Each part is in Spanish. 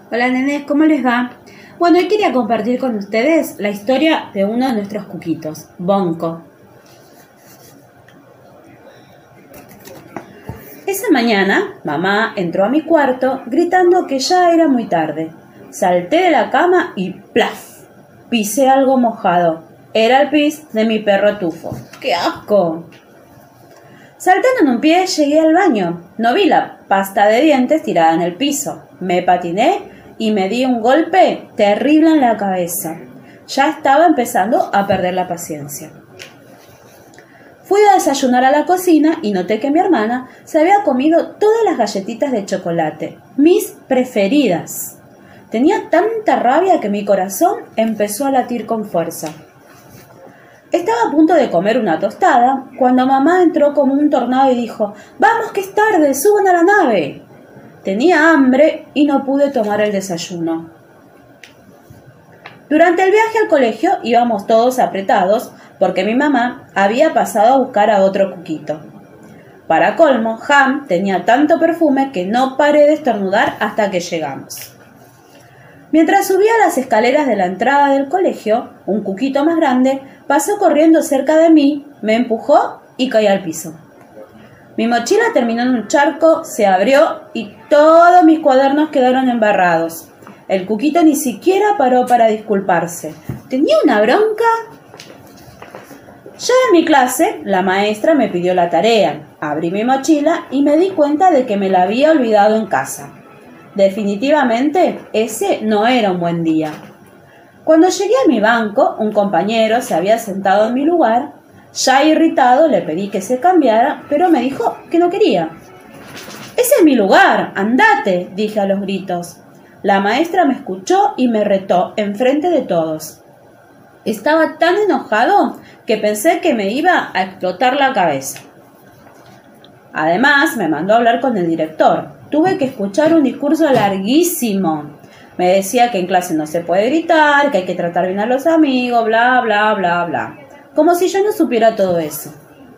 Hola nenes, ¿cómo les va? Bueno, hoy quería compartir con ustedes la historia de uno de nuestros cuquitos, Bonco. Esa mañana, mamá entró a mi cuarto gritando que ya era muy tarde. Salté de la cama y ¡plaf! Pisé algo mojado. Era el pis de mi perro Tufo. ¡Qué asco! Saltando en un pie llegué al baño. No vi la pasta de dientes tirada en el piso. Me patiné y me di un golpe terrible en la cabeza. Ya estaba empezando a perder la paciencia. Fui a desayunar a la cocina y noté que mi hermana se había comido todas las galletitas de chocolate, mis preferidas. Tenía tanta rabia que mi corazón empezó a latir con fuerza. Estaba a punto de comer una tostada cuando mamá entró como un tornado y dijo: «¡Vamos que es tarde! ¡Suban a la nave!». Tenía hambre y no pude tomar el desayuno. Durante el viaje al colegio íbamos todos apretados porque mi mamá había pasado a buscar a otro cuquito. Para colmo, Ham tenía tanto perfume que no paré de estornudar hasta que llegamos. Mientras subía las escaleras de la entrada del colegio, un cuquito más grande pasó corriendo cerca de mí, me empujó y caí al piso. Mi mochila terminó en un charco, se abrió y todos mis cuadernos quedaron embarrados. El cuquito ni siquiera paró para disculparse. Tenía una bronca. Ya en mi clase, la maestra me pidió la tarea. Abrí mi mochila y me di cuenta de que me la había olvidado en casa. Definitivamente, ese no era un buen día. Cuando llegué a mi banco, un compañero se había sentado en mi lugar. Ya irritado, le pedí que se cambiara, pero me dijo que no quería. «Ese es mi lugar, andate», dije a los gritos. La maestra me escuchó y me retó enfrente de todos. Estaba tan enojado que pensé que me iba a explotar la cabeza. Además, me mandó a hablar con el director. Tuve que escuchar un discurso larguísimo. Me decía que en clase no se puede gritar, que hay que tratar bien a los amigos, bla, bla, bla, bla. Como si yo no supiera todo eso.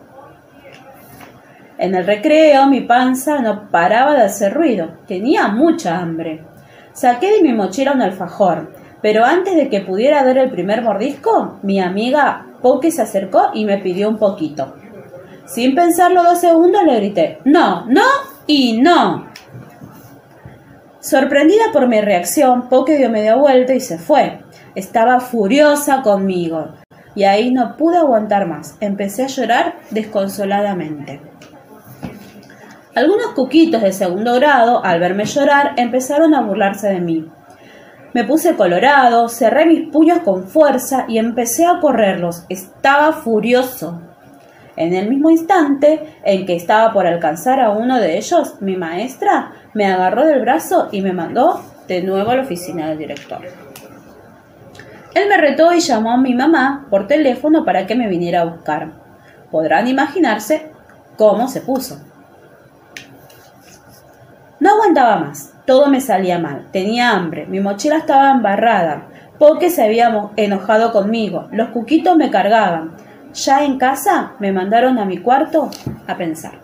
En el recreo, mi panza no paraba de hacer ruido. Tenía mucha hambre. Saqué de mi mochila un alfajor, pero antes de que pudiera dar el primer mordisco, mi amiga Poke se acercó y me pidió un poquito. Sin pensarlo 2 segundos, le grité: «No, no y no». Sorprendida por mi reacción, Poke dio media vuelta y se fue. Estaba furiosa conmigo. Y ahí no pude aguantar más. Empecé a llorar desconsoladamente. Algunos cuquitos de segundo grado, al verme llorar, empezaron a burlarse de mí. Me puse colorado, cerré mis puños con fuerza y empecé a correrlos. Estaba furioso. En el mismo instante en que estaba por alcanzar a uno de ellos, mi maestra me agarró del brazo y me mandó de nuevo a la oficina del director. Él me retó y llamó a mi mamá por teléfono para que me viniera a buscar. Podrán imaginarse cómo se puso. No aguantaba más. Todo me salía mal. Tenía hambre. Mi mochila estaba embarrada. Poke se había enojado conmigo. Los cuquitos me cargaban. Ya en casa me mandaron a mi cuarto a pensar.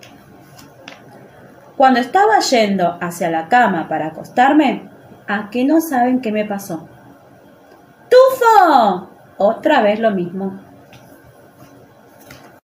Cuando estaba yendo hacia la cama para acostarme, ¿a qué no saben qué me pasó? ¡Tufo! Otra vez lo mismo.